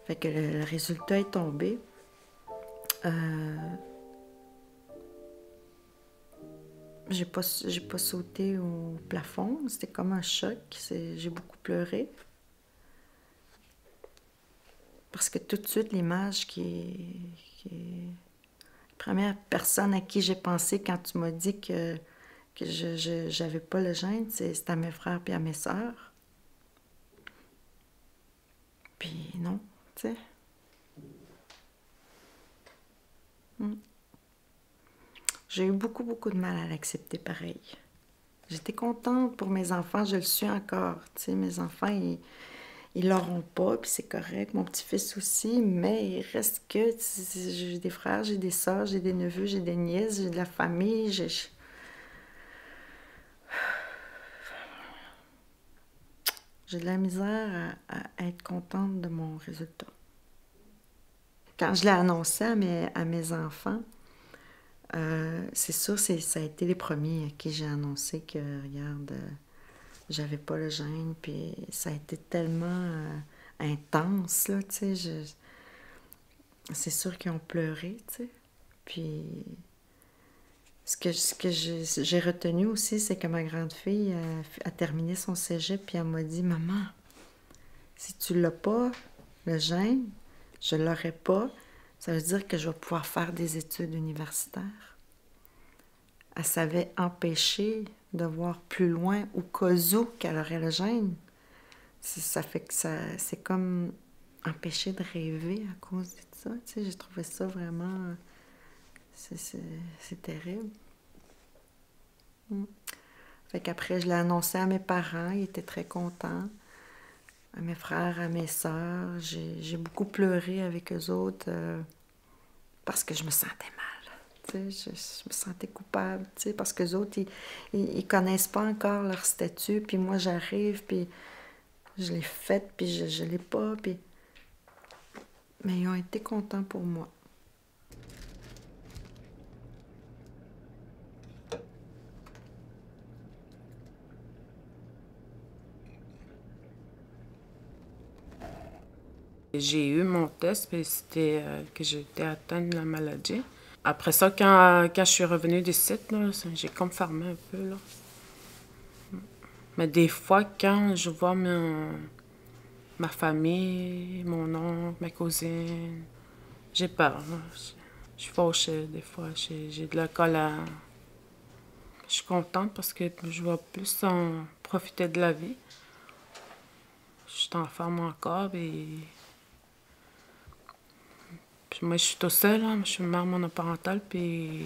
Fait que le résultat est tombé. J'ai pas sauté au plafond. C'était comme un choc. J'ai beaucoup pleuré. Parce que tout de suite, l'image la première personne à qui j'ai pensé quand tu m'as dit que j'avais pas le gène, c'est à mes frères et à mes sœurs. Puis non, tu sais. J'ai eu beaucoup, beaucoup de mal à l'accepter pareil. J'étais contente pour mes enfants, je le suis encore. Tu sais, mes enfants, ils l'auront pas, puis c'est correct. Mon petit-fils aussi, mais il reste que j'ai des frères, j'ai des sœurs, j'ai des neveux, j'ai des nièces, j'ai de la famille. J'ai de la misère à être contente de mon résultat. Quand je l'ai annoncé à mes enfants, c'est sûr, ça a été les premiers à qui j'ai annoncé que, regarde, j'avais pas le gène, puis ça a été tellement intense, là, tu sais. C'est sûr qu'ils ont pleuré, tu sais. Puis, ce que j'ai retenu aussi, c'est que ma grande fille a terminé son cégep, puis elle m'a dit, maman, si tu l'as pas, le gène, je l'aurai pas, ça veut dire que je vais pouvoir faire des études universitaires. Elle savait empêcher de voir plus loin au cas où qu'elle aurait le gène. Ça fait que c'est comme empêcher de rêver à cause de ça. Tu sais, j'ai trouvé ça vraiment... C'est terrible. Fait qu'après, je l'ai annoncé à mes parents, ils étaient très contents. À mes frères, à mes sœurs. J'ai beaucoup pleuré avec eux autres parce que je me sentais mal. Tu sais, je me sentais coupable, tu sais, parce qu'eux autres, ils connaissent pas encore leur statut, puis moi, j'arrive, puis je l'ai faite, puis je l'ai pas, puis... Mais ils ont été contents pour moi. J'ai eu mon test, puis c'était que j'étais atteinte de la maladie. Après ça, quand je suis revenue du site, j'ai confirmé un peu, là. Mais des fois, quand je vois ma famille, mon oncle, ma cousine, j'ai peur, là. Je suis fâchée des fois, j'ai de la colère. Je suis contente parce que je vais plus en profiter de la vie. Je suis en forme encore, et puis moi, je suis toute seule, hein. Je suis mère monoparentale, puis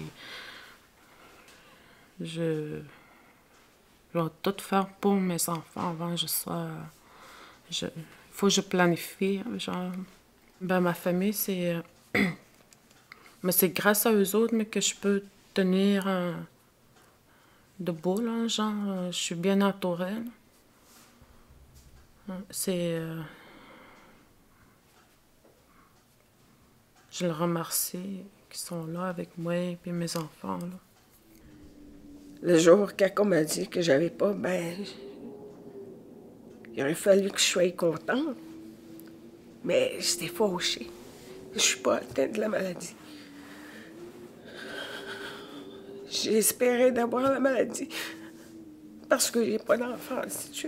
je vais tout faire pour mes enfants avant que je sois... Il faut que je planifie, genre... Ben, ma famille, c'est... mais c'est grâce à eux autres mais que je peux tenir debout, là, genre... je suis bien entourée, là. C'est... je les remercie qu'ils sont là avec moi et mes enfants, là. Le jour quand on m'a dit que j'avais pas, ben, il aurait fallu que je sois contente. Mais j'étais fauchée. Je suis pas atteinte de la maladie. J'ai espéré d'avoir la maladie parce que j'ai pas d'enfant à l'Institut.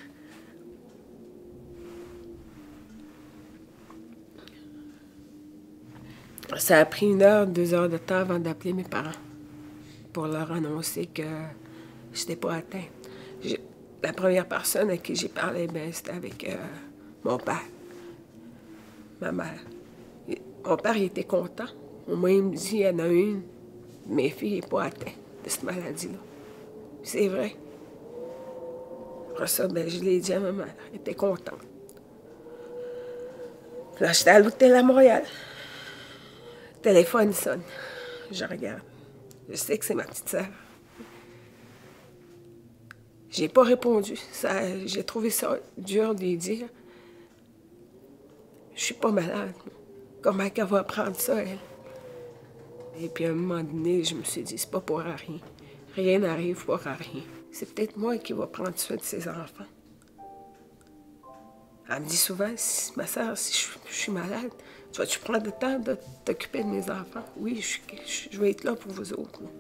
Ça a pris 1 heure, 2 heures de temps avant d'appeler mes parents pour leur annoncer que j'étais pas atteinte. La première personne à qui j'ai parlé, ben, c'était avec mon père, ma mère. Mon père, il était content. Au moins, il me dit, il y en a une. Mes filles n'est pas atteinte de cette maladie-là. C'est vrai. Après ça, ben, je l'ai dit à ma mère. Elle était contente. Là, j'étais à l'hôtel à Montréal. Le téléphone sonne. Je regarde. Je sais que c'est ma petite sœur. J'ai pas répondu. J'ai trouvé ça dur de lui dire. Je suis pas malade. Comment qu'elle va prendre ça, elle? Et puis à un moment donné, je me suis dit, c'est pas pour rien. Rien n'arrive pour rien. C'est peut-être moi qui va prendre soin de ses enfants. Elle me dit souvent, ma soeur, si je suis malade, tu prendre le temps de t'occuper de mes enfants? Oui, je vais être là pour vous autres. Là.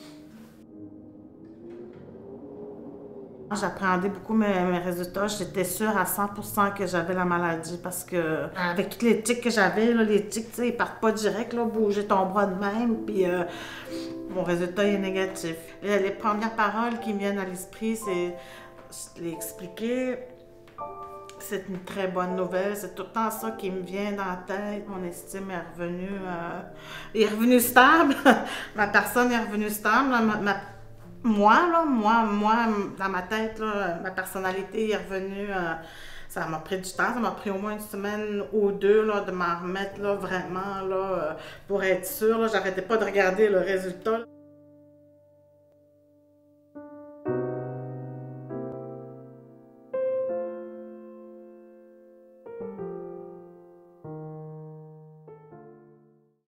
J'appréhendais beaucoup mes résultats. J'étais sûre à 100% que j'avais la maladie parce que avec toutes les tics que j'avais, là, les tics, tu sais, ils partent pas direct, là, bouger ton bras de même, puis mon résultat est négatif. Les premières paroles qui me viennent à l'esprit, c'est, je l'ai expliqué, c'est une très bonne nouvelle, c'est tout le temps ça qui me vient dans la tête. Mon estime est revenue stable. Ma personne est revenue stable. Moi, dans ma tête, là, ma personnalité est revenue. Ça m'a pris du temps, ça m'a pris au moins une semaine ou deux là, de m'en remettre là, vraiment là, pour être sûre. Là, j'arrêtais pas de regarder le résultat.